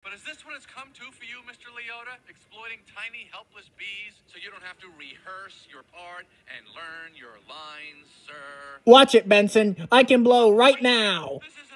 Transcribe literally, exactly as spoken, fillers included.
But is this what it's come to for you, Mister Liotta? Exploiting tiny, helpless bees so you don't have to rehearse your part and learn your lines, sir? Watch it, Benson. I can blow right now. This is